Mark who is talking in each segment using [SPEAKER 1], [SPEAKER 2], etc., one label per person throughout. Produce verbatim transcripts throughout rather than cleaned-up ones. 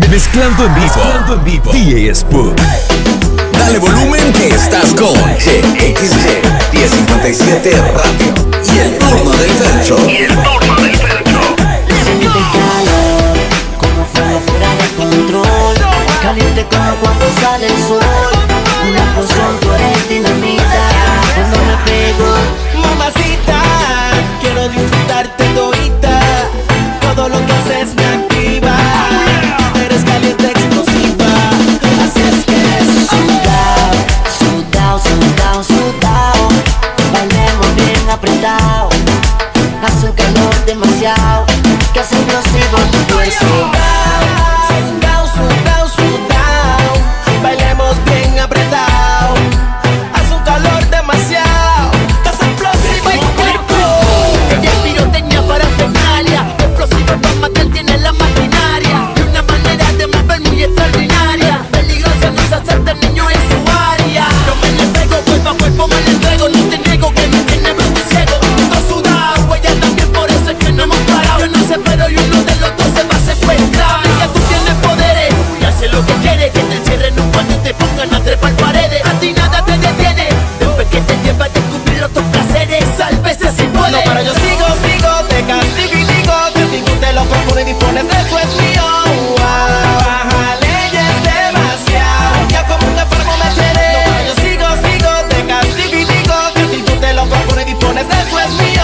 [SPEAKER 1] Mezclando en vivo. Mezclando en vivo. D A Spook.
[SPEAKER 2] Dale volumen que estás con G X G diez cincuenta y siete Radio. Y el turno del Fercho. Y el turno del Fercho.
[SPEAKER 3] Siente el calor, como fuego fuera de control. Caliente como cuando sale el sol. Una explosión, tú eres dinamita. Cuando me pego,
[SPEAKER 4] mamacita, quiero disfrutarte todita. Todo lo que haces me activa. Eres caliente, explosiva. Así es que
[SPEAKER 3] sudao, sudao, sudao, sudao. Bailemos bien apretado. Hace un calor demasiado que hace explosivo tu cuerpo.
[SPEAKER 4] Sudao, sudao, sudao. Bailemos bien apretado. Hace un calor demasiado que hace explosivo tu cuerpo.
[SPEAKER 3] Ella es pirotecnia para fenalia. Explosivo para matar, tiene la maquinaria. Y una manera de mover muy extraordinaria. Peligrosa, no se acepta el niño en su área. Yo me le pego, cuerpo a cuerpo me le entrego. No te niego que me tiene bruto y ciego. Todo sudado, ella también, por eso es que no hemos parado. Yo no sé, pero y uno de los dos se va a secuestrar. Ella tú tienes poderes y hace lo que quiere. Que te encierren en un cuarto y te pongan a trepar paredes. A ti nada te detiene. Después que te lleva a descubrir otros placeres. Sálvese si puede.
[SPEAKER 4] No, pero yo sigo, sigo, te castigo y digo que si tú te lo propones y dispones de eso es mío. Bájale, ya es demasiado. Ya como un enfermo me seré. No, pero yo sigo, sigo, te castigo y digo que si tú te lo propones y dispones de eso es mío.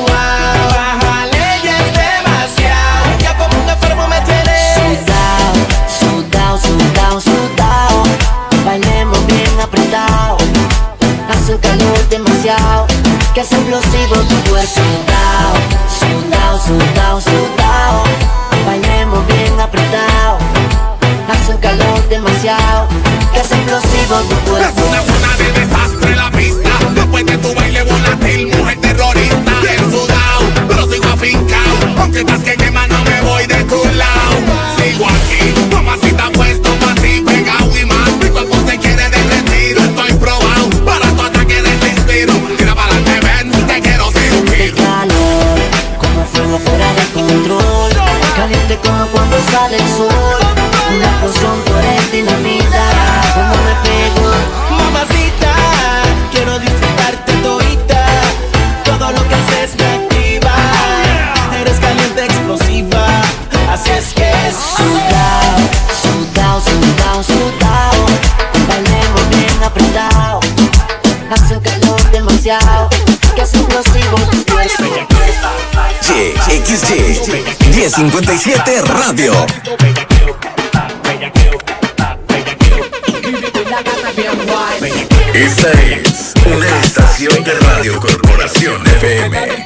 [SPEAKER 4] Bájale, ya es demasiado. Ya como un enfermo me seré.
[SPEAKER 3] Sudao, sudao, sudao, sudao. Bailemos bien apretado. Hace un calor demasiado que hace explosivo tu cuerpo. Sudao, sudao, sudao, sudao. Bailemos bien apretado. Hace un calor demasiado que hace explosivo tu cuerpo.
[SPEAKER 2] Es una zona de desastre la pista. Después de tu baile volátil, mujer terrorista. El sudao, pero sigo afincao. Aunque estás que quema, no me voy de tu lado. Sigo aquí, mamacita puesto pa' ti, pegao y más. Mi cuerpo se quiere derretir, estoy probado para tu ataque desespero. Tira para adelante, ven, te quiero sentir.
[SPEAKER 3] El calor, como fuego fuera de control. Caliente como cuando sale el sol. Una explosión, tú eres dinamita. Cuando me pego,
[SPEAKER 4] Mamacita, quiero disfrutarte todita. Todo lo que haces me activa. Eres caliente, explosiva. Así es que
[SPEAKER 3] sudao, sudao, sudao, sudao. Bailemos bien apretado. Hace un calor demasiado que hace explosivo tu cuerpo.
[SPEAKER 2] G X G diez cincuenta y siete Radio. Esta es una estación de Radio Corporación F M.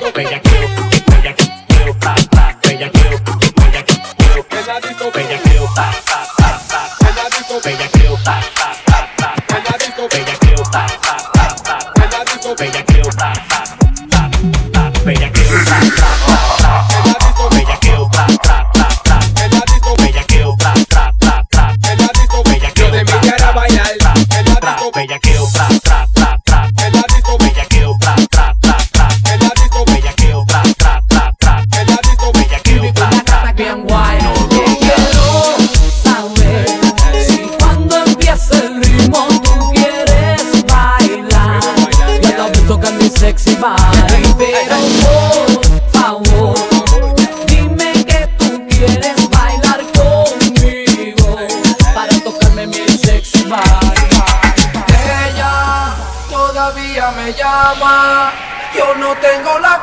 [SPEAKER 5] Sexy body, pero por favor, dime que tú quieres bailar conmigo para tocarme mi sexy body.
[SPEAKER 6] Ella todavía me llama, yo no tengo la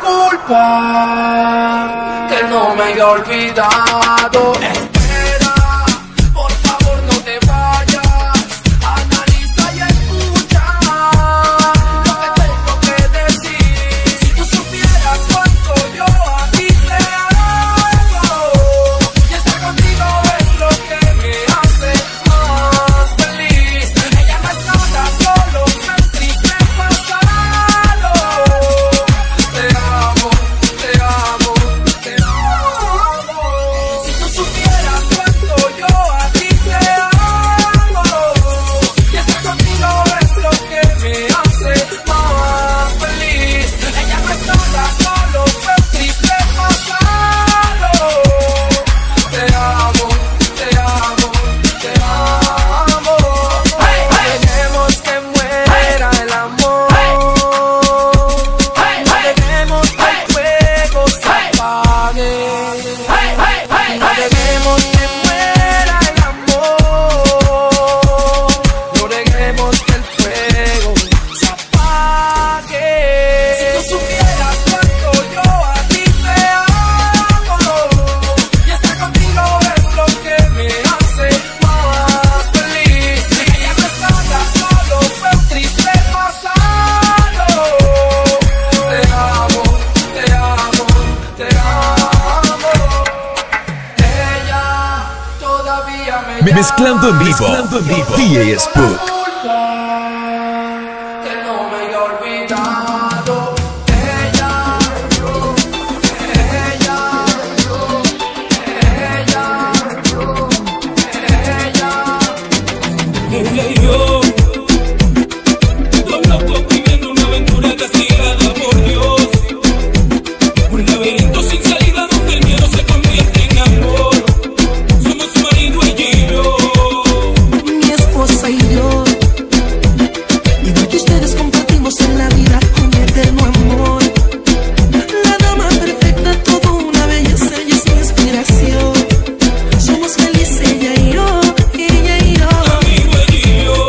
[SPEAKER 6] culpa que no me haya olvidado. Espera, por favor no te vayas, analiza y escucha. Supiera todavía me llama.
[SPEAKER 1] Mezclando en vivo, Mezclando en vivo. D A S Book.
[SPEAKER 6] Que no me haya olvidado. Ella, yo, ella, yo, ella, yo, ella.
[SPEAKER 7] Ella y yo, dos locos viviendo una aventura castigada por Dios. Un laberinto sin salida donde el miedo se convierte en amor. Somos su marido, ella y yo.
[SPEAKER 8] Mi esposa y yo, igual que ustedes compartimos en la vida un eterno amor. La dama perfecta, todo una belleza y es mi inspiración. Somos felices ella y yo, ella y yo.
[SPEAKER 7] Amigo, ella y yo,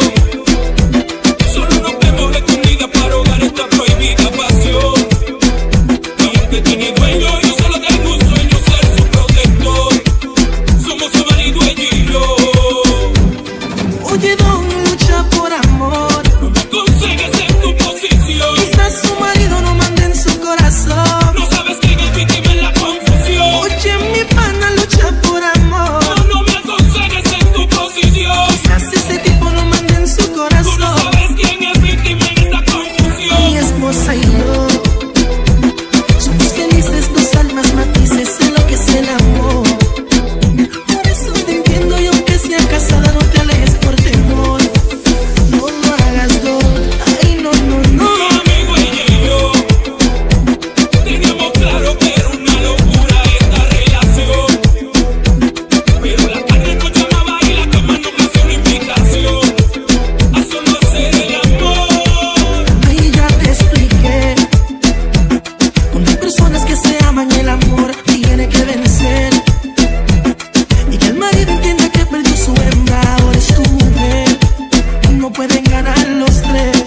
[SPEAKER 7] solo nos vemos escondidas para ahogar esta prohibida pasión. Aunque tiene dueño, yo solo tengo un sueño, ser su protector. Somos su marido, ella y yo.
[SPEAKER 8] Oye, don, lucha por amor.
[SPEAKER 7] Consigues en tu posición.
[SPEAKER 8] Quizás su marido no mande en su corazón.
[SPEAKER 7] No sabes quién es víctima en la confusión.
[SPEAKER 8] Oye, mi pana lucha por amor.
[SPEAKER 7] No, no me aconsejes en tu posición.
[SPEAKER 8] Quizás ese tipo no mande en su
[SPEAKER 7] Tú no
[SPEAKER 8] corazón.
[SPEAKER 7] sabes quién es víctima en esta confusión.
[SPEAKER 8] Mi esposa y yo somos felices, dos almas matices en lo que es el amor. Por eso te entiendo y aunque sea casada no te alejes por temor. No lo hagas, no, ay no, no, no.
[SPEAKER 7] Amigo, ella y yo teníamos claro que era una locura esta relación. Pero la carne nos llamaba y la cama nos hacía una invitación a solo hacer el amor.
[SPEAKER 8] Ahí ya te expliqué. Cuando hay personas que se aman y el amor tiene que vencer. Y que el marido entienda que perdió su hembra, ahora es tu mujer. No pueden ganar los tres.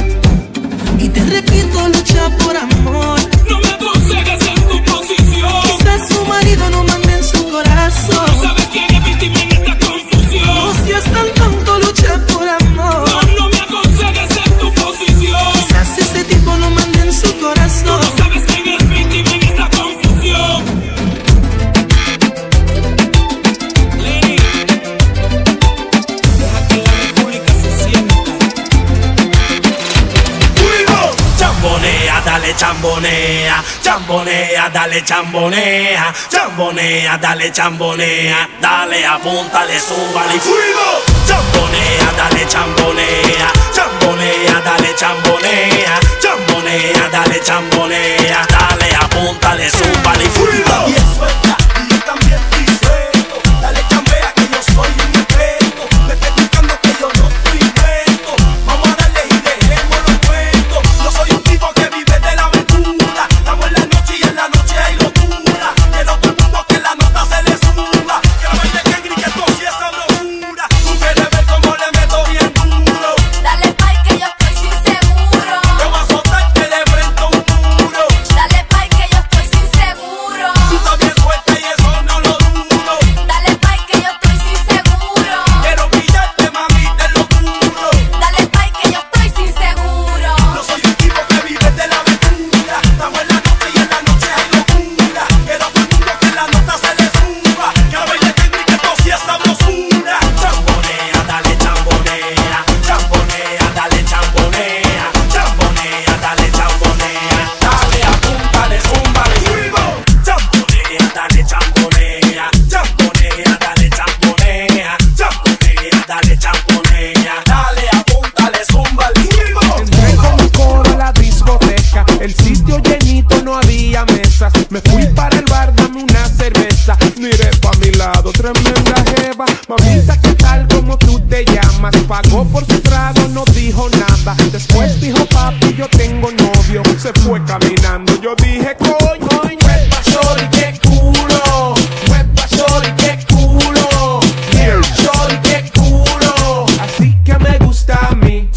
[SPEAKER 8] Y te repito, lucha por amor.
[SPEAKER 7] No me aconsejes en tu posición.
[SPEAKER 8] Quizás su marido no mande en su
[SPEAKER 7] No
[SPEAKER 8] corazón.
[SPEAKER 7] sabes quién es víctima en esta confusión.
[SPEAKER 8] No seas tan tonto, lucha por amor.
[SPEAKER 7] No, no me aconsejes en tu posición.
[SPEAKER 8] Quizás ese tipo no mande en su corazón.
[SPEAKER 7] No sabes quién es víctima en esta confusión. Lenny, deja que la república se sienta.
[SPEAKER 2] Chambonea, dale chambonea, chambonea, dale chambonea, chambonea, dale chambonea, dale apúntale, súbale y fuego. Chambonea, dale chambonea, chambonea, dale chambonea, chambonea, dale chambonea, dale apúntale, súbale y fuego. Y eso está, y yo también estoy suelto. Dale chambea que yo soy un experto. Me estoy explicando que yo no estoy muerto. Vamos a darle y dejemos los cuentos. Yo soy un tipo que vive de la aventura. Estamos en la noche y en la noche hay locura. Quiero todo el mundo que la nota se le suba. Quiero ver de qué grita esto si es sabrosura. Tú quieres ver cómo le meto bien duro.
[SPEAKER 9] Dale pay que yo estoy sin seguro.
[SPEAKER 2] Te voy a soltar que le enfrento un muro.
[SPEAKER 9] Dale pay que yo estoy sin seguro.
[SPEAKER 2] Tú estás bien suelta y eso no lo dudo.
[SPEAKER 9] Dale pay que yo estoy sin seguro.
[SPEAKER 2] Quiero pillarte, mami, te lo juro.
[SPEAKER 9] Dale pay que yo estoy sin seguro.
[SPEAKER 2] Yo soy un tipo que vive de la aventura. Estamos en la noche y en la noche hay locura. Quiero todo el mundo que la nota se le suba. Quiero ver de qué grita esto si es sabrosura. Chambonea, dale chambonea. Chambonea, dale chambonea. Chambonea, dale chambonea. Dale apúntale, zúmbale. Chambonea, dale chambonea. Chambonea, dale chambonea. Chambonea, dale chambonea. Dale apúntale, zúmbale.
[SPEAKER 10] Entré con mi coro a la discoteca. El sitio llenito, no había mesas. Me fui para el bar, dame una cerveza. Miré pa' mi lado, tremenda jeva. Mamita, ¿qué tal? ¿Cómo tú te llamas? Pagó por su trago, no dijo nada. Después dijo, papi, yo tengo novio. Se fue caminando, yo dije, coño, coño. Huepa, shorty, qué culo. Huepa, shorty, qué culo. Yeah, shorty, qué culo. Así que me gusta a mí.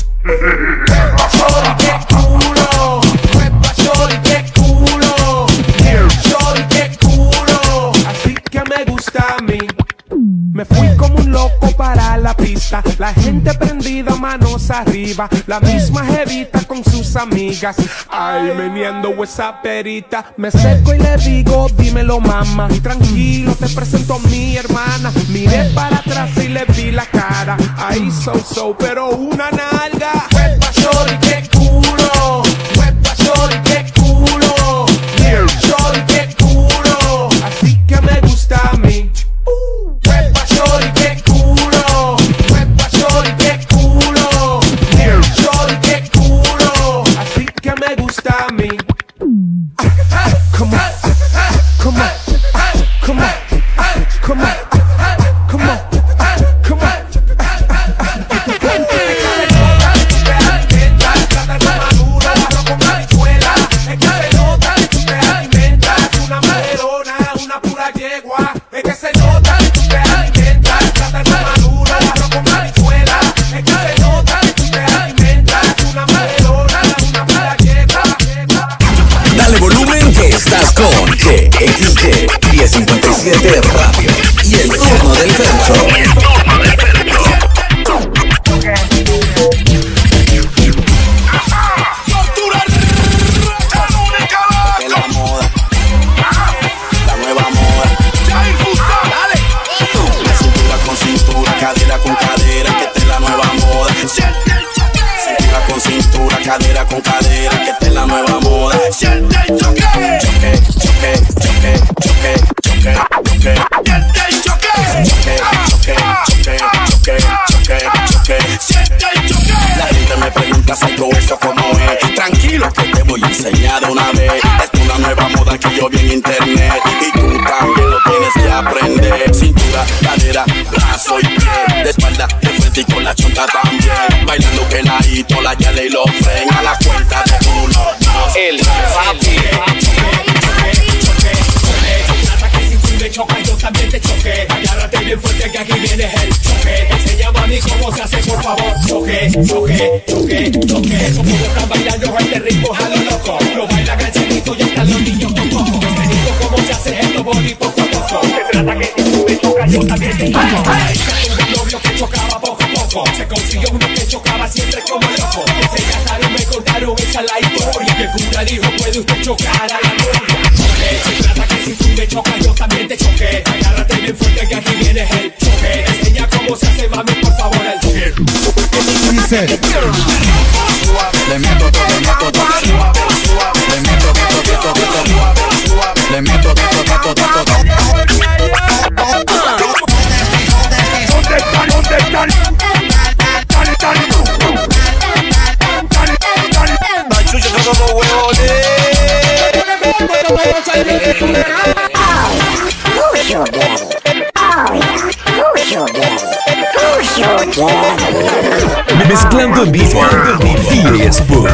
[SPEAKER 10] Huepa, shorty, qué culo. Huepa, shorty, qué culo. Yeah, shorty, qué culo. Así que me gusta a mí. Me fui fui como un loco para la pista. La gente prendida, manos arriba. La misma jevita con sus amigas. Ay, meneando esa perita. Me acerco y le digo, dímelo mamá. Tranquilo, te presento a mi hermana. Miré para atrás y le vi la cara. Ahí so so, pero una nalga. Huepa shorty, qué culo. Huepa shorty, qué culo. Shorty, qué culo. Así que me gusta a mí. Huepa shorty, qué culo. Huepa shorty, qué culo. Shorty, qué culo. Así que me gusta a mí. Come on, come on, come on, come on, come on, come on. Es que se nota que tú te alimentas, trata de madura, la ropa marihuela. Es que se nota que tú te alimentas, una madelona, una mala yegua.
[SPEAKER 1] Dale volumen que estás con G X G diez cincuenta y siete Radio y el turno del Fercho.
[SPEAKER 2] Cadera con cadera, que esta es la nueva moda. Siente el choque, choque, choque, choque, choque, choque, choque. Siente el choque, choque, choque, choque, choque, choque, choque. Siente el choque. La gente me pregunta si todo eso como es. Tranquilo que te voy a enseñar de una vez. Es una nueva moda que yo vi en internet y tú también lo tienes que aprender. Cintura, cadera, brazo y pie, de espalda, de frente y con la chonta también. Bailando peladito, la yale y lo fren a la cuenta de uno, dos, el papi. Trata que si tú me chocas yo también te choque. Agárrate bien fuerte que aquí viene el choque. Enséñame a mí cómo se hace, por favor. Choque, choque, choque, choque. Como están bailando este ritmo a lo loco. Lo baila ganchadito y hasta los niños con poco. Te digo cómo se hace esto boli poco a poco. Se trata que si tú me chocas yo también te choco. Un novio que chocaba poco a poco. Se consiguió uno que chocaba siempre como loco. Ese casaron me contaron esa la historia. Que el cura dijo puede usted chocar a la novia. Se trata que si tú me chocas yo también te choque. Agárrate bien fuerte que aquí viene el choque. Enseña cómo se hace mami por favor el choque.
[SPEAKER 10] Dice
[SPEAKER 2] le meto todo, le meto todo, le meto todo, todo, todo, le meto todo, todo, todo, todo. ¿Dónde están? ¿Dónde están? Dale, dale, dale, dale, dale. Chucho, yo como huevones.
[SPEAKER 11] Who's your daddy? Oh yeah, who's your daddy? Who's your daddy?
[SPEAKER 1] Mezclando en vivo, D J Spook.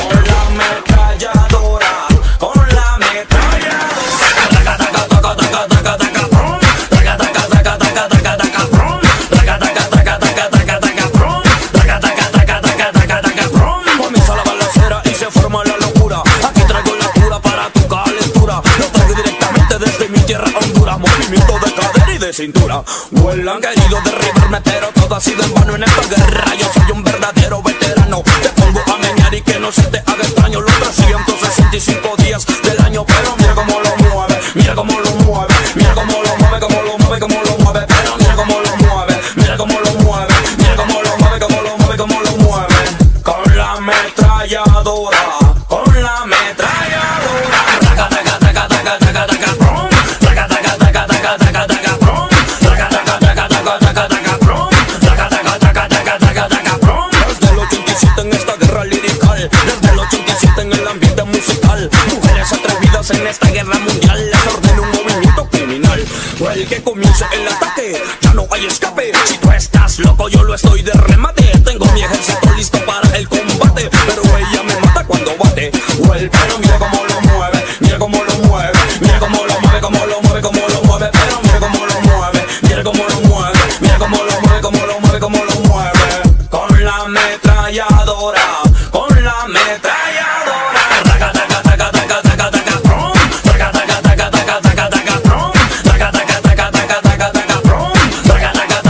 [SPEAKER 2] Cintura, vuelan querido derribarme, pero todo ha sido en vano en esta guerra. Yo soy un verdadero veterano. Te pongo a meñar y que no se te haga extraño los trescientos sesenta y cinco días del año. Pero mira cómo lo mueve, mira cómo lo mueve, mira cómo lo mueve, cómo lo mueve, cómo lo mueve. Pero mira cómo lo mueve, mira cómo lo mueve, mira cómo lo mueve, cómo lo mueve, cómo lo mueve. Con la ametralladora, con la ametralladora. Taca, taca, taca, taca, taca, taca, pum. Taca, taca, taca, taca, taca, taca, pum. Taca, taca, taca, taca, taca, taca, pum. Taca, taca, taca, taca, taca, taca, pum. Desde el ochenta y siete en esta guerra lirical, desde el ochenta y siete en el ambiente musical. Mujeres atrevidas en esta guerra mundial, les ordeno un movimiento criminal. O el que comience el ataque, ya no hay escape. Si tú estás loco, yo lo estoy de remate. Tengo mi ejército listo para el combate, pero ella me mata cuando bate. O el pero mira cómo lo mueve, mira cómo lo mueve, mira cómo lo mueve, cómo lo mueve, cómo lo mueve. Pero mira cómo lo mueve, mira cómo lo mueve, mira cómo lo mueve, cómo lo mueve, cómo lo mueve. Con la ametralladora, con la ametralladora. Taca, taca, taca, taca, taca, taca, pum. Taca, taca, taca, taca, taca, taca, pum. Taca, taca, taca, taca, taca, taca, pum. Taca, taca,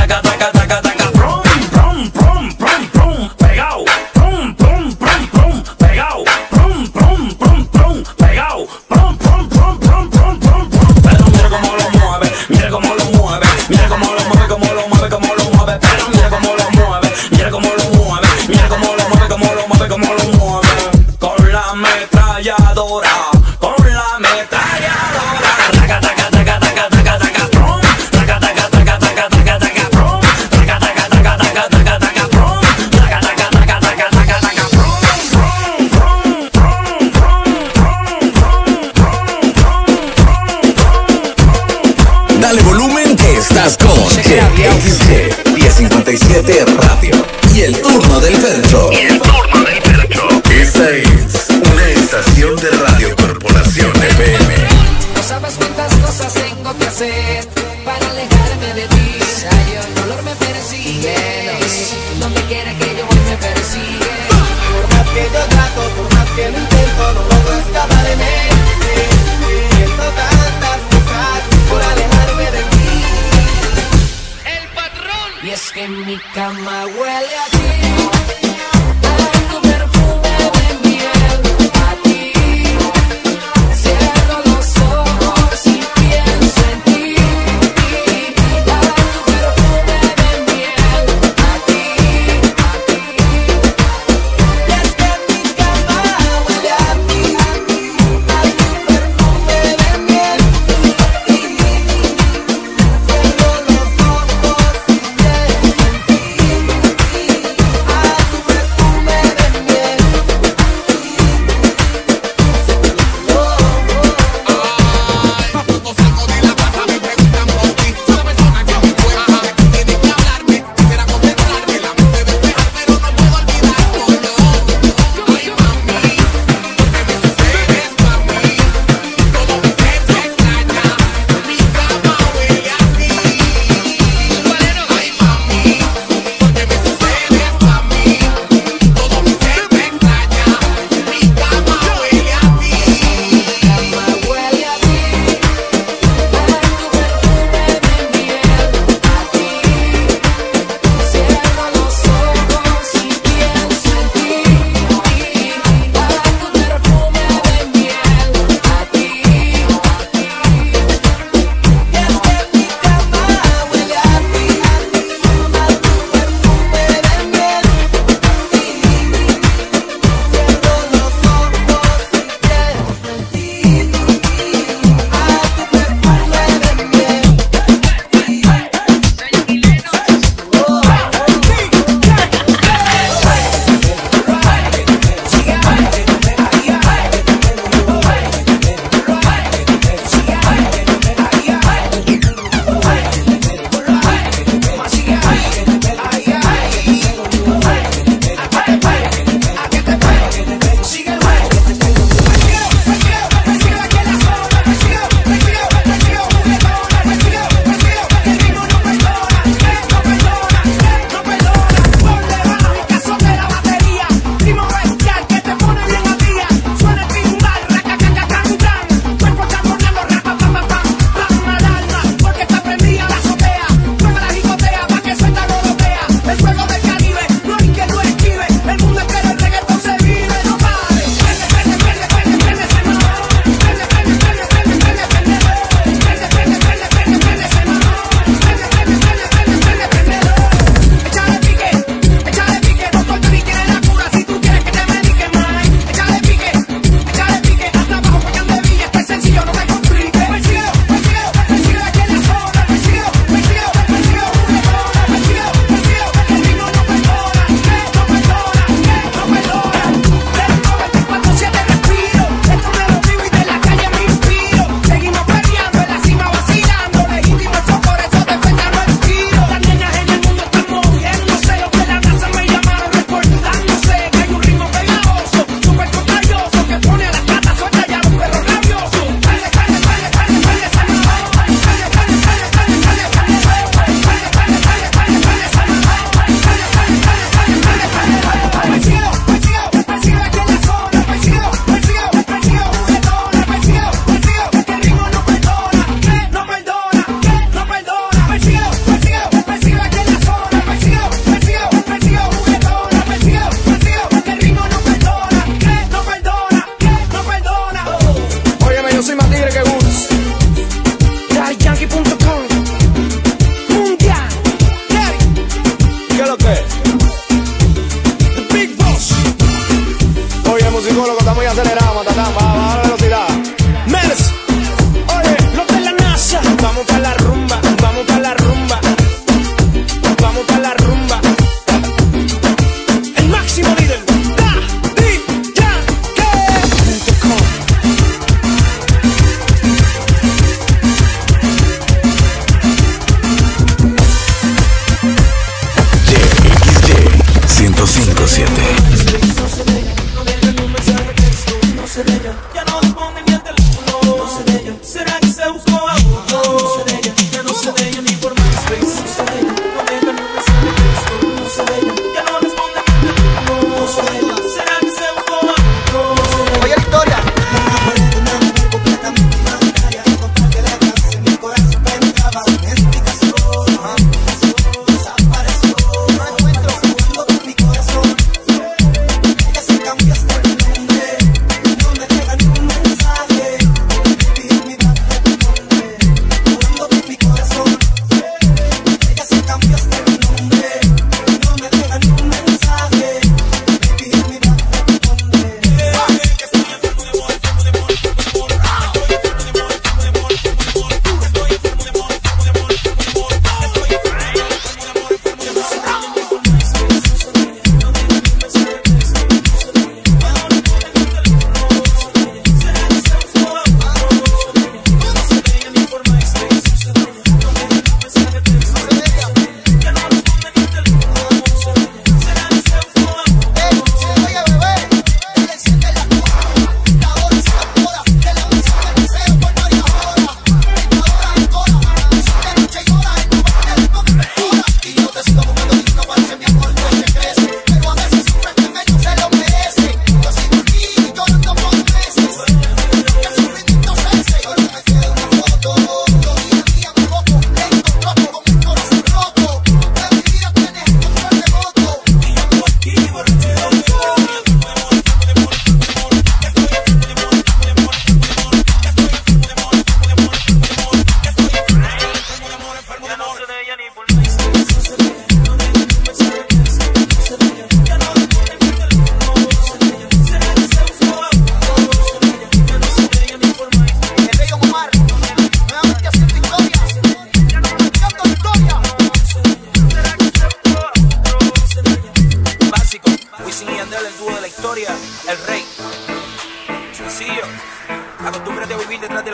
[SPEAKER 1] X G diez cincuenta y siete Radio y el turno del Fercho. Y el turno del Fercho. Esta es una estación de Radio Corporación F M.
[SPEAKER 5] No sabes cuántas cosas tengo que hacer para alejarme de ti. Ay, el dolor me persigue. Donde quiera que yo voy me persigue.
[SPEAKER 4] Por más que yo trato, por más que lo intento, no logro escaparme. Siento tantas cosas por alejarme de ti.
[SPEAKER 5] El patrón. Y es que mi cama huele a ti, a tu perfume de miel, a ti. Cierro los ojos y pienso en ti, a tu perfume de miel, a ti, a ti.
[SPEAKER 4] Y es que mi cama huele a ti, a tu perfume de miel, a ti. Cierro los ojos y pienso en ti, a tu perfume de miel.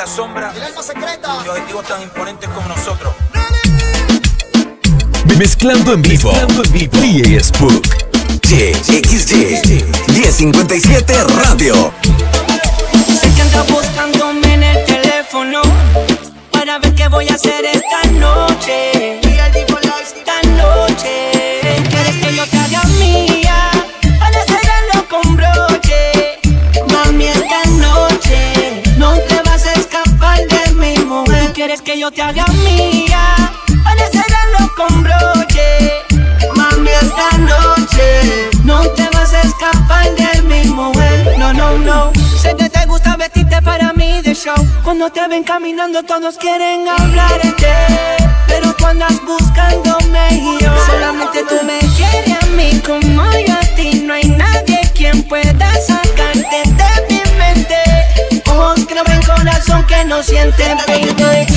[SPEAKER 12] sombra y objetivos tan imponentes como nosotros.
[SPEAKER 1] Mezclando en vivo, Mezclando en vivo. D J Spook Y X Y diez cincuenta y siete Radio.
[SPEAKER 8] Sé que andas buscándome en el teléfono para ver qué voy a hacer esta noche. Esta noche quieres que yo te haga mía para hacerlo con broche. Mami, esta noche no te vas a escapar de mi mujer. Tú quieres que yo te haga mía para hacerlo con broche. Mami, esta noche no te vas a escapar de mi mujer. No, no, no. Sé que te gusta vestirte para mí de show. Cuando te ven caminando todos quieren hablarte, pero tú andas buscándome y yo solamente tú me quieres a mí como yo a ti. No hay nadie quien pueda sacarte de mi mente. Ojos que no ven, corazón que no sienten, baby.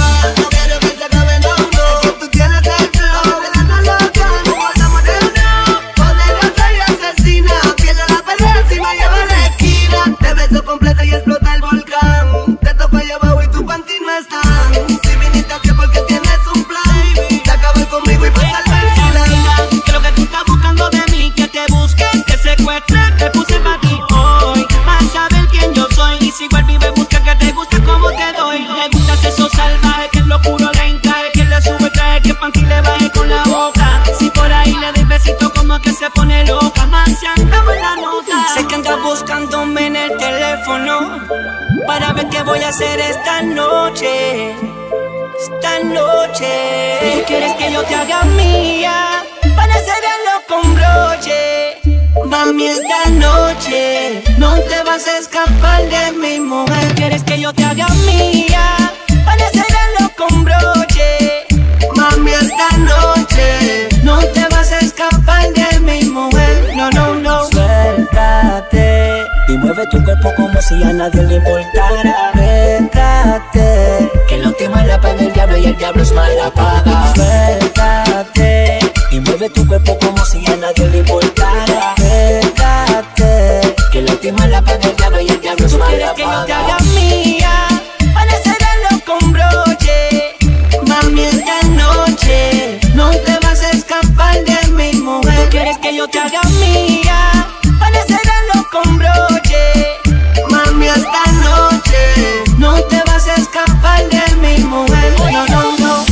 [SPEAKER 4] Completa y explota el volcán. Te toco allá abajo y tu panty no están. Si viniste aquí porque tienes un plan, te acabas conmigo y pasar la
[SPEAKER 8] que lo que tú estás buscando de mí, que te busque, que secuestre, te puse pa' aquí hoy. Vas a saber quién yo soy y si vuelve y me busca que te guste como te doy. Le gustas eso salvaje, que en lo puro le encaje, que le sube traje, que panty le baje con la boca. Si por ahí le doy besito como que se pone loca, más se andaba en la nota. Sé que andas buscándome en el teléfono para ver qué voy a hacer esta noche. Esta noche tú quieres que yo te haga mía para hacerlo con broche. Mami, esta noche no te vas a escapar de mi mujer. Quieres que yo te haga mía para hacerlo con broche. Mami, esta noche no te vas a escapar de mi mujer. No, no, no. Suéltate y mueve tu cuerpo como si a nadie le importara. Suéltate, que la última la paga el diablo y el diablo es mala paga. Suéltate y mueve tu cuerpo como si a nadie le importara. Suéltate, que la última la paga el diablo y el diablo es mala paga. ¿Tú quieres que yo te haga mía para hacerlo con broche? Mami, esta noche no te vas a escapar de mi mujer. ¿Tú quieres que yo te haga mía para hacerlo con broche? Mami, esta noche no te vas a escapar de mi mujer. No, no, no.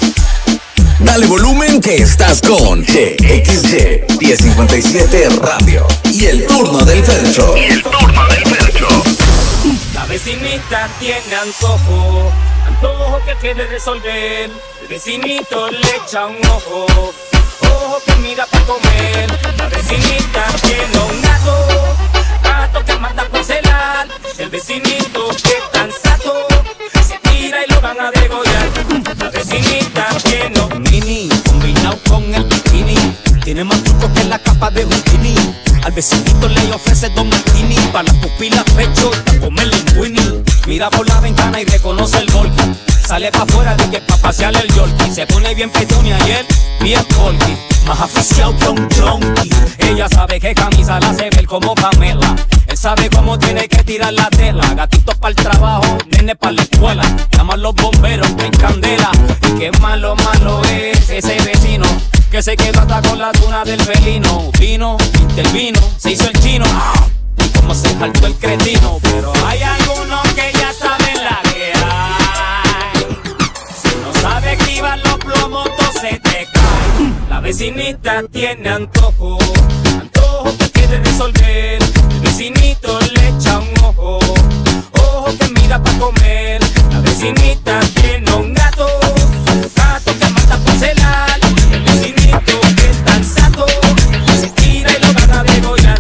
[SPEAKER 1] Dale volumen que estás con Y X Y diez cincuenta y siete Radio. Y el turno del Fercho. Y el turno del Fercho.
[SPEAKER 7] La vecinita tiene antojo, antojo que quiere resolver. El vecinito le echa un ojo, ojo que mira para comer. La vecinita tiene un gato, gato que manda por celar. El vecinito que tan sato se tira y lo van a degollar. La vecinita tiene un mini combinado con el bikini. Tiene más trucos que la capa de bikini. Al vecinito le ofrece dos martini para las pupilas pecho y pa' comer linguini. Mira por la ventana y reconoce el volky. Sale pa' afuera de que pa' pasearle el yorkie. Se pone bien petonia y él bien folky. Más aficiado que un junkie. Ella sabe que camisa la hace ver como Pamela. Él sabe cómo tiene que tirar la tela. Gatitos para el trabajo, nene para la escuela. Llaman los bomberos en candela. Y qué malo, malo es ese vecino que se quedó hasta con la tuna del felino. Vino, intervino, se hizo el chino. Y como se saltó el cretino. Pero hay algunos que ya saben la que hay. Si no sabe activar los plomos, todo se te cae. La vecinita tiene antojo, antojo que quiere resolver. El vecinito le echa un ojo, ojo que mira para comer. La vecinita tiene un gato, gato que mata por celar. El vecinito que es tan sato se tira y lo van a degollar.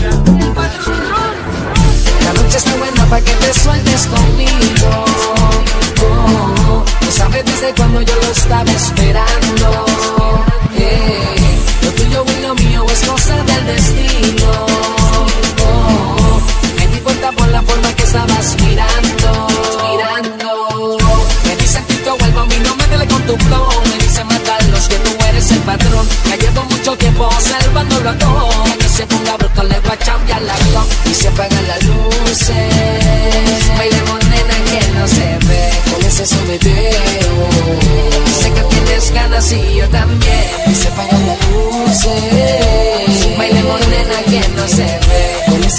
[SPEAKER 5] La noche está buena para que te sueltes conmigo. Oh, tú sabes desde cuando yo lo estaba esperando. Yeah. Lo tuyo y lo mío es cosa del destino. Oh, me di cuenta por la forma que estabas mirando, mirando. Me dicen que tú vuelvo a mí, no me dele con tu flow. Me dicen matarlos que tú eres el patrón. Ya llevo mucho tiempo observándolo a todo. Que se ponga bruto le voy a cambiar la clock. Y se apagan las luces. Bailemos nena que no se ve.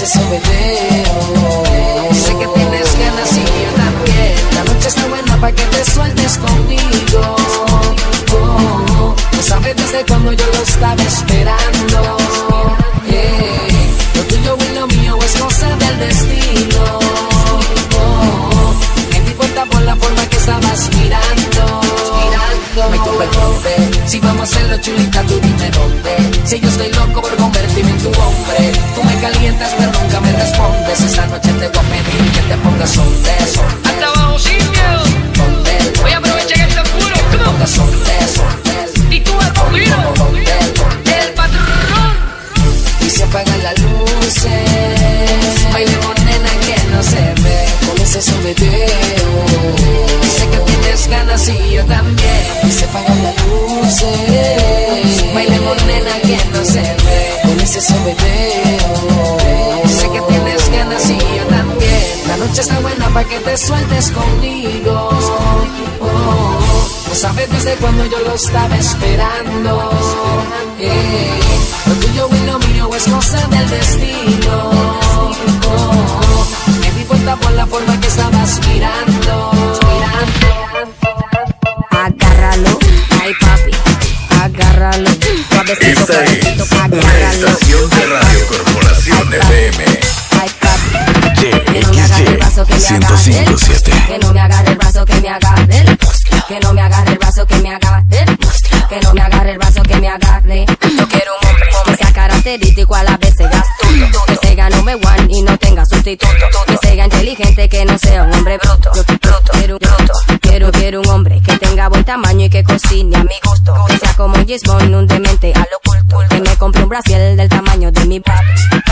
[SPEAKER 5] ese sobeteo. Sé que tienes ganas y yo también. La noche está buena pa' que te sueltes conmigo. Oh, oh, no sabes desde cuando yo lo estaba esperando. Yeah. Lo tuyo y lo mío es cosa del destino. Oh, me di cuenta por la forma que estabas mirando. Mirando. Me toca el rompe. Si vamos a hacerlo chulita, tú dime dónde. Si yo estoy loco por convertirme en tu hombre. Tú me calientas pero nunca me respondes. Esta noche te voy a pedir que te pongas donde.
[SPEAKER 13] Hasta abajo sin miedo. Voy a aprovechar que está puro.
[SPEAKER 5] Pongas donde.
[SPEAKER 13] Y tú el bambino. El patrón.
[SPEAKER 5] Y se apagan las luces. Bailemos nena que no se ve. Con ese sobeteo. Sé que tienes ganas y yo también. Y se apagan las luces. Bailemos nena que no se ve. Con ese sobeteo. Sé que tienes ganas y yo también. La noche está buena pa' que te sueltes conmigo. Oh, oh, no sabes desde cuando yo lo estaba esperando. Yeah. Lo tuyo y lo mío es cosa del destino. Oh, oh, me di cuenta por la forma que estabas mirando. Mirando.
[SPEAKER 14] Agárralo, ay papi, agárralo. Suavecito,
[SPEAKER 1] Esta
[SPEAKER 14] suavecito,
[SPEAKER 1] es una
[SPEAKER 14] agárralo.
[SPEAKER 1] estación de Radio Corporación F M.
[SPEAKER 14] Ay papi,
[SPEAKER 1] D X ciento cinco punto siete.
[SPEAKER 14] que no me agarre el brazo, que me agarre el que no me agarre el brazo, que me agarre que no me agarre el brazo, que me agarre. Yo quiero un hombre que sea característico, a la vez sea astuto, que sea number one y no tenga sustituto, que sea inteligente, que no sea un hombre bruto. Yo bruto, quiero un bruto, quiero, quiero un hombre que tenga buen tamaño y que cocine a mi gusto, que sea como Gismond, un demente a lo oculto, que me compre un brasier del tamaño de mi pap,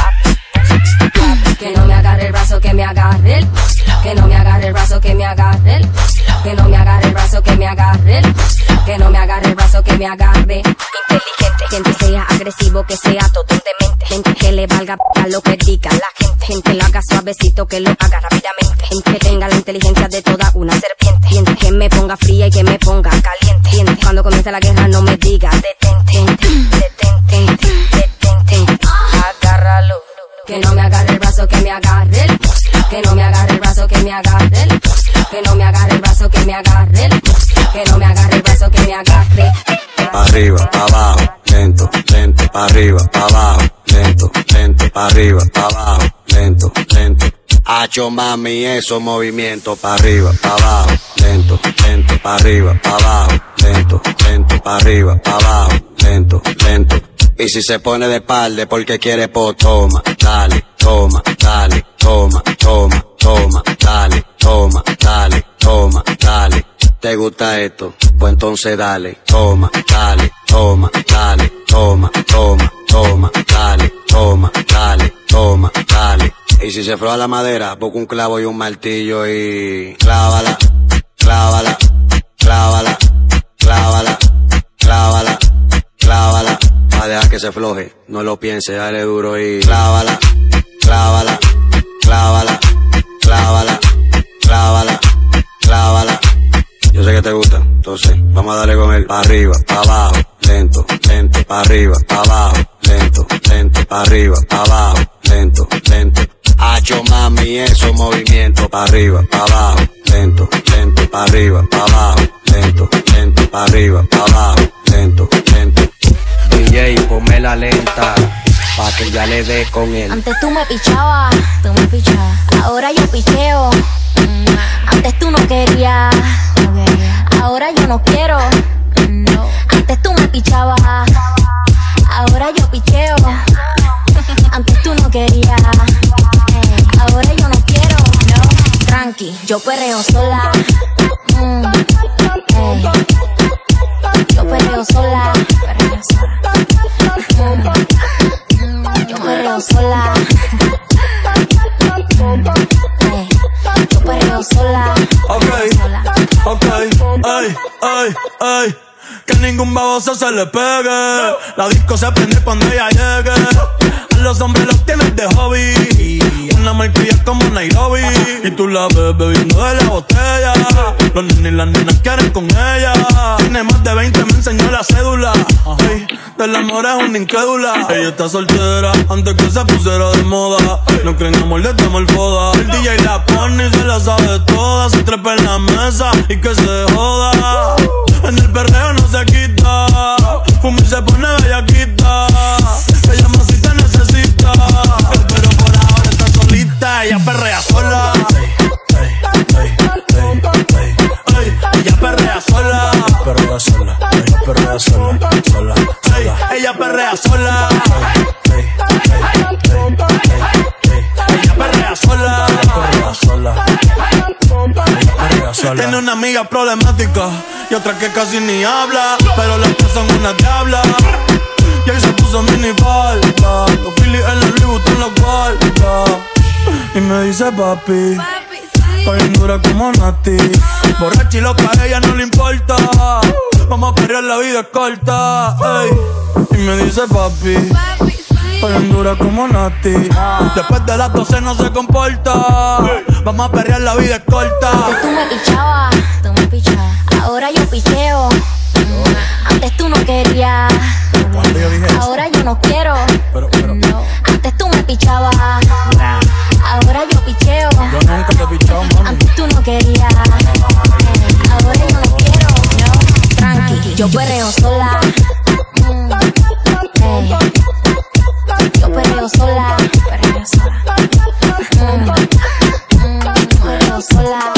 [SPEAKER 14] que no me agarre el brazo, que me agarre el que no me agarre el brazo, que me agarre el que no me agarre el brazo, que me agarre el que no me agarre el brazo, que me agarre inteligente, gente sea agresivo, que sea todo un demente, gente que le valga a lo que diga la gente, gente lo haga suavecito, que lo haga rápidamente, gente que tenga la inteligencia de toda una serpiente, gente que me ponga fría y que me ponga caliente, gente cuando comience la guerra no me diga detente, detente, detente, agárralo. Que no me agarre el brazo, que me agarre el que no me agarre el brazo, que me agarre el que no me agarre el brazo, que me agarre el que no me agarre el brazo, que me agarre.
[SPEAKER 15] Pa' arriba, pa' abajo, lento, lento, pa' arriba, pa' abajo, lento, lento, pa' arriba, pa' abajo, lento, lento. Hacho mami, esos movimientos pa' arriba, pa' abajo, lento, lento, pa' arriba, pa' abajo, lento, lento, pa' arriba, pa' abajo, lento, lento. Y si se pone de espalda porque quiere, pues toma, dale, toma, dale, toma, toma, toma, dale, toma, dale, toma, dale. ¿Te gusta esto? Pues entonces dale, toma, dale, toma, dale, toma, toma, toma, dale, toma, dale, toma, dale. Y si se floja la madera, busca un clavo y un martillo y clávala, clávala, clávala, clávala, clávala, clávala. Va a dejar que se floje, no lo piense, dale duro y clávala, clávala, clávala, clávala, clávala, clávala. Yo sé que te gusta, entonces vamos a darle con él. Pa' arriba, pa' abajo, lento, lento, pa' arriba, pa' abajo, lento, lento, pa' arriba, pa' abajo, lento, lento. Hacho mami, esos movimientos pa' arriba, pa' abajo, lento, lento, pa' arriba, pa' abajo, lento, lento, pa' arriba, pa' abajo, lento, lento. D J, ponme la lenta, pa' que ya le dé con él.
[SPEAKER 16] Antes tú me pichabas, tú me pichabas. Ahora yo picheo. Antes tú no querías, no quería. Ahora yo no quiero. No. Antes tú me pichabas, ahora yo picheo. Antes tú no querías, ahora yo no quiero. No. Tranqui, yo perreo sola. Mm. Hey. Yo perreo sola. Perreo sola. Mm. Yo perreo sola. Hey. Yo perreo sola.
[SPEAKER 17] Ok, ok, ay, ay, ay. Que ningún baboso se le pegue. La disco se prende cuando ella llegue. A los hombres los tienes de hobby. Una malcria como Nairobi. Y tú la ves bebiendo de la botella. Los nenes y las nenas quieren con ella. Tiene más de veinte, me enseñó la cédula. Ay, del amor es una incrédula. Ella está soltera antes que se pusiera de moda. No creen amor, le damos el foda. El D J la pone y se la sabe toda. Se trepa en la mesa y que se joda. En el perreo no se quita. Fumi se pone bellaquita. Ella más si te necesita. Pero por ahora está solita. Ella perrea sola. Ella perrea sola.
[SPEAKER 18] Perrea sola, ella perrea sola, sola, sola.
[SPEAKER 17] Ella perrea sola. Ella perrea sola.
[SPEAKER 18] Perrea sola. Perrea sola.
[SPEAKER 17] Tiene una amiga problemática y otra que casi ni habla, pero las tres son una diabla. Y ahí se puso mini falta. Los Phillies en la Louis Vuitton los guarda. Y me dice papi, está bien dura como Nati. Borracha y loca, a ella no le importa. Vamos a perrear, la vida es corta. Ey. Y me dice papi, está bien dura como Nati. Después de las doce no se comporta. Vamos a perrear, la vida es corta.
[SPEAKER 16] Antes tú me pichabas, tú me pichabas. Ahora yo picheo. Antes tú no querías. Ahora yo no quiero.
[SPEAKER 18] Pero, pero,
[SPEAKER 16] no. Antes tú me pichabas. Ahora yo picheo.
[SPEAKER 18] Yo nunca te he pichado, mami.
[SPEAKER 16] Antes tú no querías. Ahora yo no quiero. No. Tranqui, yo perreo sola. Mm. Hey. Yo perreo sola. Perreo sola. Mm. Mm. Perreo sola.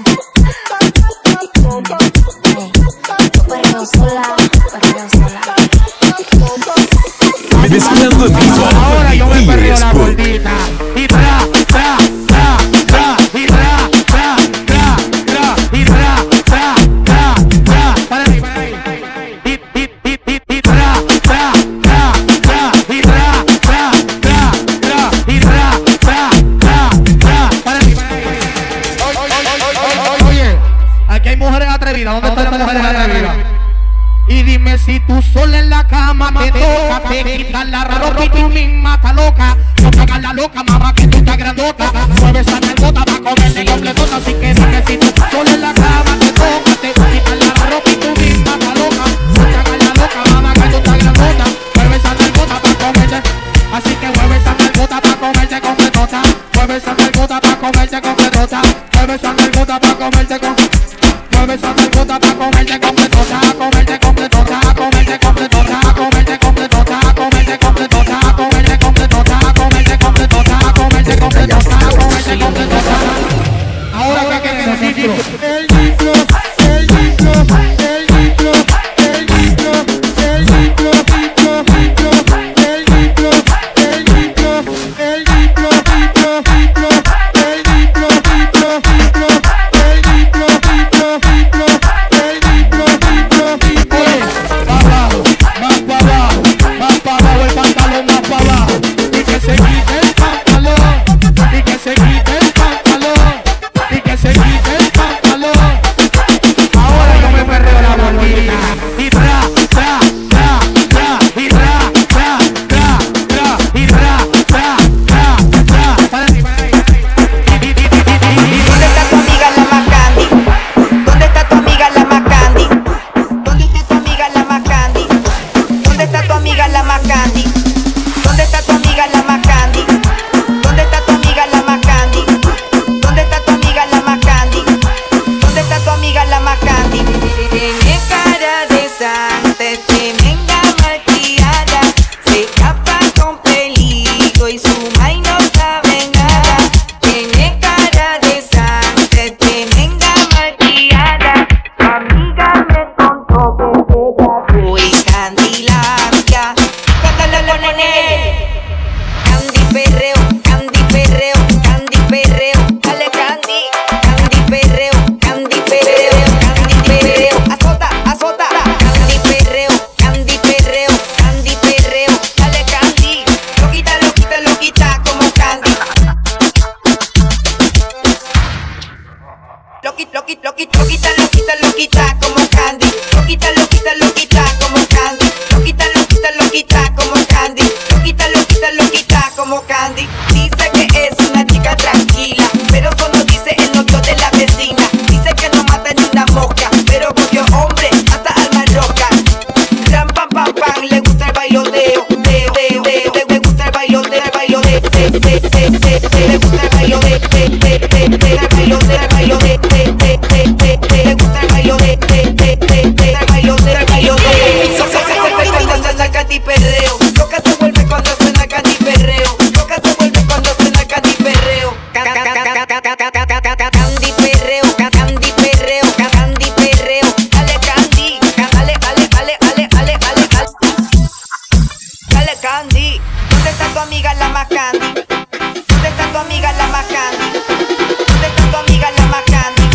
[SPEAKER 16] Hey. Yo perreo sola. Perreo sola.
[SPEAKER 1] Mezclando en vivo.
[SPEAKER 19] Ahora yo me perreo la
[SPEAKER 1] Sport.
[SPEAKER 19] gordita. Y tra, tra, tra, tra, y tra, tra, tra, tra, y tra, tra, tra, tra. Para ahí, para ahí. Y, y, y, y, y tra, tra, tra, tra, y tra, tra, tra, tra, y tra, tra, tra, tra. Para ahí, para ahí. Oye, aquí hay mujeres atrevidas. ¿Dónde están las mujeres atrevidas? Y dime si tú sola en la cama te toca, te quitas la ropa y tú misma estás loca. No te hagas la loca, mamá, que tú estás grandota. Mueve esa nalgota pa' comerle completota. Así que dime si tú sola en la cama te toca, te quitas la ropa y tú misma estás loca. No te hagas la loca, mamá, que tú estás grandota. Mueve esa nalgota pa' comerle. Así que mueve esa nalgota pa' comerle completota. Mueve esa nalgota pa' comerle completota. Mueve esa nalgota pa' comerle completota. Mueve esa nalgota pa' comerle completota. Comerle completota, comerle completota, comerle completota, comerle completota, comerle completota, comerle completota, comerle completota, comerle completota. Ahora que necesito el litro, el litro, el litro, el litro, el litro, litro, litro, el litro, el litro, el litro, litro, litro, el litro, litro, litro, el litro, litro, litro, el litro, litro, litro. Pa' abajo, más pa' abajo, más pa' abajo el pantalón, más pa' abajo. Y que se quite el pantalón, y que se quite el pantalón, y que se quite el pantalón. Ahora yo me perreo la gordita. Y tra, tra, tra, tra, y tra, tra, tra, tra, y tra, tra, tra, tra. Para ahí, para ahí.
[SPEAKER 20] ¿Dónde está tu amiga la más candy? ¿Dónde está tu amiga la más candy? ¿Dónde está tu amiga la más candy? ¿Dónde está tu amiga la más candy? ¿Dónde está tu amiga la más candy? ¿Dónde está tu amiga la más candy? ¿Dónde está tu amiga la más candy? ¿Dónde está tu amiga la más candy? Tiene cara de santa, tremenda maquillada, se escapa con peligro y su mai no sabe nada. Tiene cara de santa, tremenda maquillada, tu amiga me contó que ella fue Candelaria. Cántalo, nene. más candy? ¿Dónde está tu amiga la más candy? ¿Dónde está tu amiga la más candy?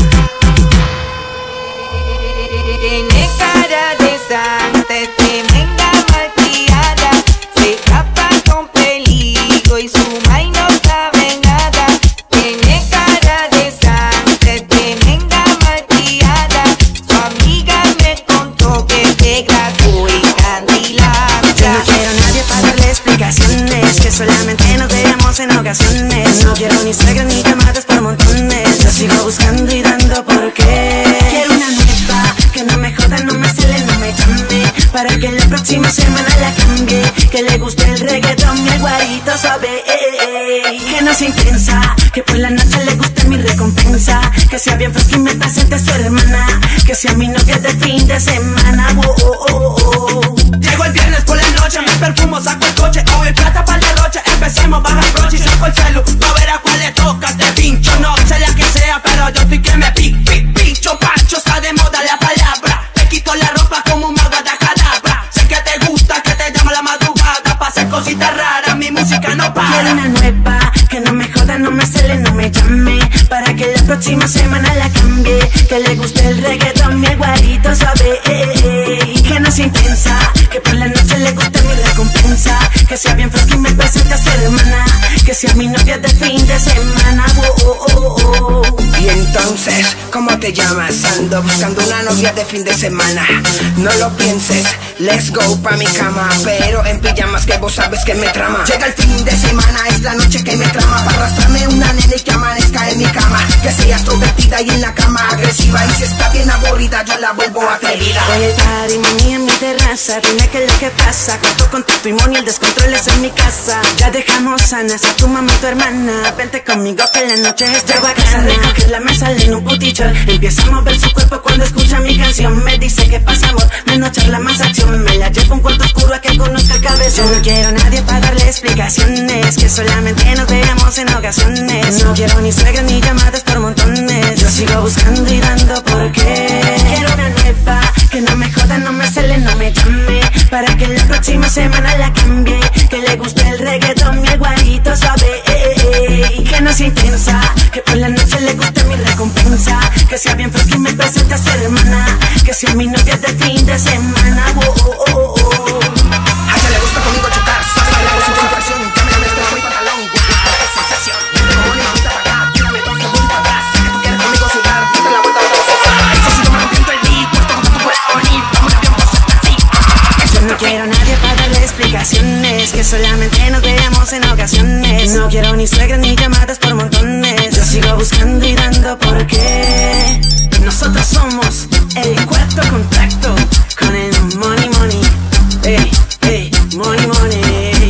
[SPEAKER 20] Tiene cara de santa, es tremenda malcriada. Se escapa con peligro y su mai no sabe nada. Tiene cara de santa, es tremenda malcriada. Su amiga me contó que se graduó y candilada.
[SPEAKER 8] Yo no quiero a nadie para darle explicaciones, que solamente nos veamos en ocasiones. No quiero ni suegros ni llamadas por montones. Yo sigo buscando y dando por qué. Quiero una nueva, que no me joda, no me cele, no me llame, para que la próxima semana la cambie. Que le guste el reggaetón y el guarito suave, eh, eh. Que no sea intensa, que por la noche le guste mi recompensa. Que sea bien fresca y me presente a su hermana. Que sea mi novia de fin de semana. Oh, oh, oh, oh.
[SPEAKER 19] Llego el viernes por la noche, me perfumo, saco el coche, hoy plata para el derroche. Empecemos, baja el broche y saco el celu, pa' ver a cuál le toca, te pincho. No sé la que sea, pero yo estoy que me pi, pi, pincho, pancho, está de moda la palabra. Te quito la ropa como un mago de cadabra. Sé que te gusta, que te llamo la madrugada, pa' hacer cositas raras, mi música no para.
[SPEAKER 8] Quiero una nueva, que no me joda, no me cele, no me llame, para que la próxima semana la cambie. Que le guste el reggaetón y el guarito suave, eh, eh. Que no sea intensa, que por la noche le guste mi recompensa. Que sea bien fresca y me presente a su hermana. Que sea mi novia de fin de semana. Oh, oh, oh, oh.
[SPEAKER 21] Y entonces, ¿cómo te llamas? Ando buscando una novia de fin de semana. No lo pienses, let's go pa' mi cama. Pero en pijamas que vos sabes que me trama. Llega el fin de semana, es la noche que me trama. Para arrastrarme una nena y que amanezca en mi cama. Que sea extrovertida y en la cama agresiva. Y si está bien aburrida, yo la vuelvo atrevida.
[SPEAKER 8] Voy a party, mami, en mi terraza. Dime qué es lo que pasa. Cuento con tu timón y el descontrol es en mi casa. Ya dejamos sanas a tu mamá y tu hermana. Vente conmigo que la noche está bacana. Recoger la mesa en un putillo. Empieza a mover su cuerpo cuando escucha mi canción. Me dice que pasa amor, menos charla, más acción. Me la llevo a un cuarto oscuro a que conozca el cabezón. Yo no quiero a nadie para darle explicaciones, que solamente nos veamos en ocasiones. No quiero ni suegros ni llamadas por montones. Yo sigo buscando y dando por qué. Quiero una nueva, que no me joda, no me cele, no me llame, para que la próxima semana la cambie. Que le guste el reggaetón y el guarito suave, eh, eh. Que no sea intensa, que por la noche le guste mi recompensa. Que sea bien fresca y me presente a su hermana. Que sea mi novia de fin de semana. Oh, oh, oh, oh.
[SPEAKER 21] A ella le gusta conmigo chocar, sabe que le hago su tentación. Cámbiame este mi pantalón, qué sensación. Como ni me gusta para acá, tírame dos segundos para atrás. Sé que tú quieres conmigo sudar, date la vuelta a otra cosa. Eso sí, yo me entiendo el beat, puesto como tú puedas venir. Vamos a tiempo, así.
[SPEAKER 8] Yo no quiero a nadie para darle explicaciones, que solamente nos veamos en ocasiones. No quiero ni suegros ni llamadas por montones. Yo sigo buscando y dando por qué. Nosotros somos el cuarto contacto con el money money. Hey, hey, money money.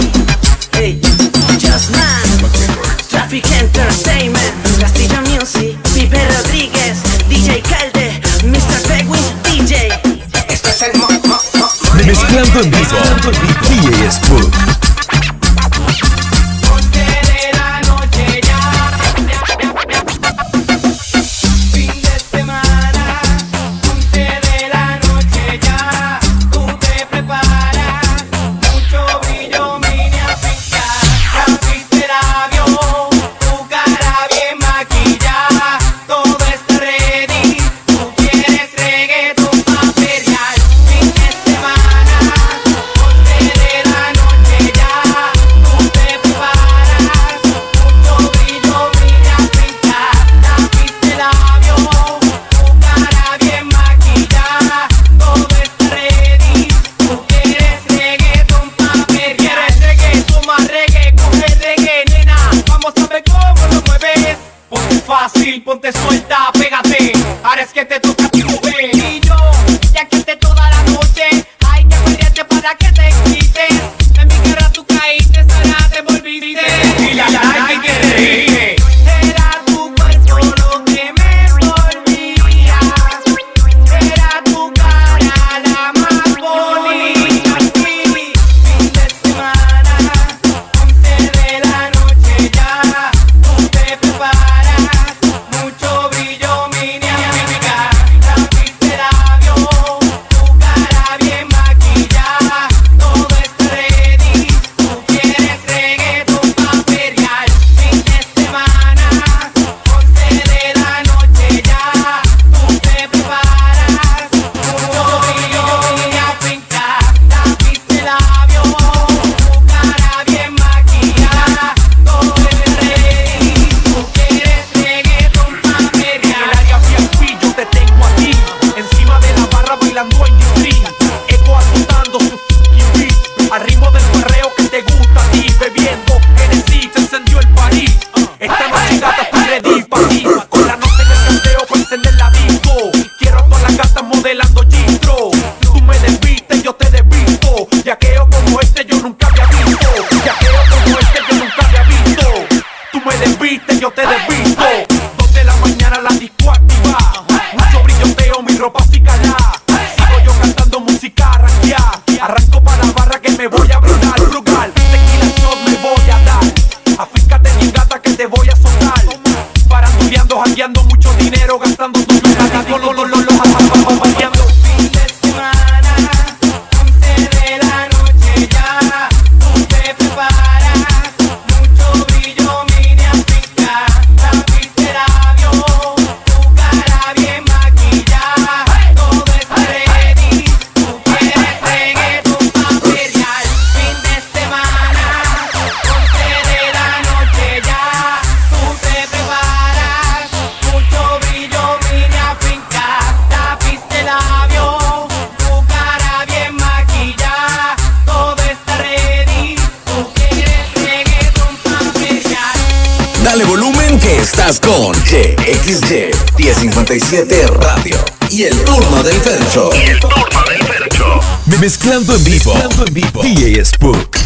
[SPEAKER 8] Hey, Just Man, Traffic Entertainment, Castillo Music, Pipe Rodríguez, D J Calde, mister Penguin, D J.
[SPEAKER 21] Esto es el mo, mo, mo,
[SPEAKER 1] Mezclando en vivo, D J Spook.
[SPEAKER 19] Fácil, ponte suelta, pégate. Ahora es que te toca a ti mover. Y yo, ya que te toda la noche, hay que pelearte para que te quites. En mi guerra tú caíste, ahora te volviste. Y la la hay que reír. Era tu cuerpo lo que me envolvía. Era tu cara la más bonita. Sí, fin de semana, once de la noche ya. Tú te preparas. Mucho
[SPEAKER 1] Estás con G X Y diez cincuenta y siete Radio y el turno del Fercho. Y el turno del Fercho.
[SPEAKER 3] Mezclando en vivo. Mezclando en vivo. D J Spook.